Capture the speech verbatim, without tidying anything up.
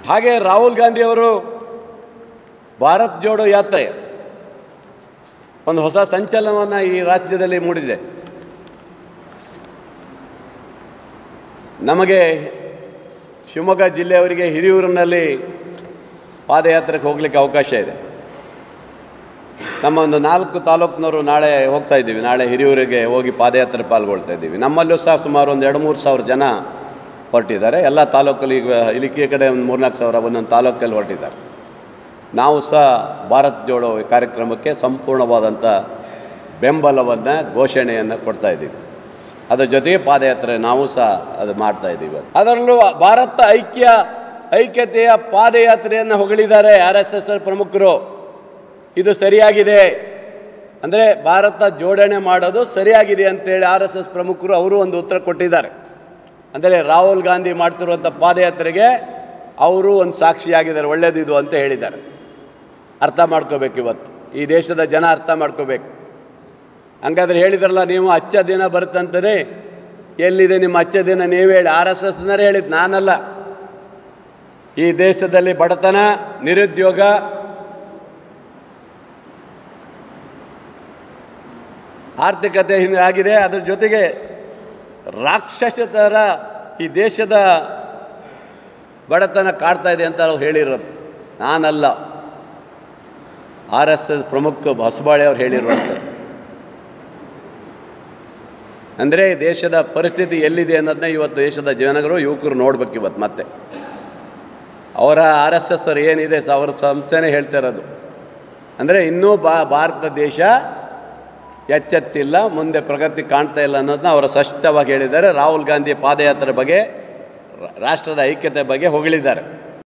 ಹಾಗೆ ರಾಹುಲ್ ಗಾಂಧಿಯವರು ಭಾರತ್ ಜೋಡೋ ಯಾತ್ರೆ ಒಂದು ಹೊಸ ಸಂಚಲನವನ್ನು ಈ ರಾಜ್ಯದಲ್ಲಿ ಮೂಡಿದೆ. ನಮಗೆ ಶಿವಮೊಗ್ಗ ಜಿಲ್ಲೆಯವರಿಗೆ ಹಿರಿಯೂರಿನಲ್ಲಿ ಪಾದಯಾತ್ರೆಗೆ ಹೋಗಲಿಕ್ಕೆ ಅವಕಾಶ ಇದೆ. ನಮ್ಮ ಒಂದು ನಾಲ್ಕು ತಾಲೂಕಿನವರು ನಾಳೆ ಹೋಗ್ತಾ ಇದ್ದೀವಿ. ನಾಳೆ ಹಿರಿಯೂರಿಗೆ ಹೋಗಿ ಪಾದಯಾತ್ರೆ ಪಾಲ್ಗೊಳ್ತಾ ಇದ್ದೀವಿ. ನಮ್ಮಲ್ಲೂ ಸಹ ಸುಮಾರು ಒಂದು ಎರಡು ಮೂರು ಸಾವಿರ ಜನ ಹೊರಟಿದ್ದಾರೆ. ಎಲ್ಲ ತಾಲೂಕಲ್ಲಿ ಈಗ ಇಲ್ಲಿಗೆ ಕಡೆ ಒಂದು ಮೂರ್ನಾಲ್ಕು ಸಾವಿರ ಒಂದೊಂದು ತಾಲೂಕಲ್ಲಿ ಹೊರಟಿದ್ದಾರೆ. ನಾವು ಸಹ ಭಾರತ್ ಜೋಡೋ ಕಾರ್ಯಕ್ರಮಕ್ಕೆ ಸಂಪೂರ್ಣವಾದಂಥ ಬೆಂಬಲವನ್ನು ಘೋಷಣೆಯನ್ನು ಕೊಡ್ತಾ ಇದ್ದೀವಿ. ಅದರ ಜೊತೆಗೆ ಪಾದಯಾತ್ರೆ ನಾವು ಸಹ ಅದು ಮಾಡ್ತಾ ಇದ್ದೀವಿ. ಅದರಲ್ಲೂ ಭಾರತ ಐಕ್ಯ ಐಕ್ಯತೆಯ ಪಾದಯಾತ್ರೆಯನ್ನು ಹೊಗಳಿದ್ದಾರೆ ಆರ್ ಎಸ್ ಎಸ್ ಪ್ರಮುಖರು. ಇದು ಸರಿಯಾಗಿದೆ, ಅಂದರೆ ಭಾರತ ಜೋಡಣೆ ಮಾಡೋದು ಸರಿಯಾಗಿದೆ ಅಂತೇಳಿ ಆರ್ ಎಸ್ ಎಸ್ ಪ್ರಮುಖರು ಅವರು ಒಂದು ಉತ್ತರ ಕೊಟ್ಟಿದ್ದಾರೆ. ಅಂದರೆ ರಾಹುಲ್ ಗಾಂಧಿ ಮಾಡ್ತಿರುವಂಥ ಪಾದಯಾತ್ರೆಗೆ ಅವರು ಒಂದು ಸಾಕ್ಷಿಯಾಗಿದ್ದಾರೆ, ಒಳ್ಳೆಯದು ಇದು ಅಂತ ಹೇಳಿದ್ದಾರೆ. ಅರ್ಥ ಮಾಡ್ಕೋಬೇಕು, ಇವತ್ತು ಈ ದೇಶದ ಜನ ಅರ್ಥ ಮಾಡ್ಕೋಬೇಕು. ಹಂಗಾದ್ರೆ ಹೇಳಿದ್ರಲ್ಲ ನೀವು ಅಚ್ಚ ದಿನ ಬರುತ್ತಂತಲೇ, ಎಲ್ಲಿದೆ ನಿಮ್ಮ ಅಚ್ಚ ದಿನ ನೀವು ಹೇಳಿ. ಆರ್ ಎಸ್ ಎಸ್ನರೇ ಹೇಳಿದ್ದು, ನಾನಲ್ಲ. ಈ ದೇಶದಲ್ಲಿ ಬಡತನ, ನಿರುದ್ಯೋಗ, ಆರ್ಥಿಕತೆ ಹಿಂದೆ ಆಗಿದೆ. ಅದರ ಜೊತೆಗೆ ರಾಕ್ಷಸ ಥರ ಈ ದೇಶದ ಬಡತನ ಕಾಡ್ತಾ ಇದೆ ಅಂತ ಅವ್ರು ಹೇಳಿರೋದು, ನಾನಲ್ಲ. ಆರ್ ಎಸ್ ಎಸ್ ಪ್ರಮುಖ ಹೊಸಬಾಳೆ ಅವ್ರು ಹೇಳಿರುವಂಥದ್ದು. ಅಂದರೆ ದೇಶದ ಪರಿಸ್ಥಿತಿ ಎಲ್ಲಿದೆ ಅನ್ನೋದನ್ನ ಇವತ್ತು ದೇಶದ ಜನಗಳು ಯುವಕರು ನೋಡ್ಬೇಕು. ಇವತ್ತು ಮತ್ತೆ ಅವರ ಆರ್ ಎಸ್ ಎಸ್ ಅವ್ರು ಏನಿದೆ ಅವರ ಸಂಸ್ಥೆನೇ ಹೇಳ್ತಾ ಇರೋದು. ಅಂದರೆ ಇನ್ನೂ ಬಾ ಭಾರತ ದೇಶ ಎಚ್ಚೆತ್ತಿಲ್ಲ, ಮುಂದೆ ಪ್ರಗತಿ ಕಾಣ್ತಾ ಇಲ್ಲ ಅನ್ನೋದನ್ನ ಅವರು ಸ್ಪಷ್ಟವಾಗಿ ಹೇಳಿದ್ದಾರೆ. ರಾಹುಲ್ ಗಾಂಧಿ ಪಾದಯಾತ್ರೆ ಬಗ್ಗೆ, ರಾಷ್ಟ್ರದ ಐಕ್ಯತೆ ಬಗ್ಗೆ ಹೊಗಳಿದ್ದಾರೆ.